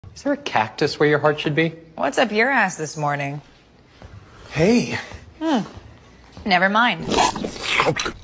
Is there a cactus where your heart should be? What's up your ass this morning? Hey. Never mind.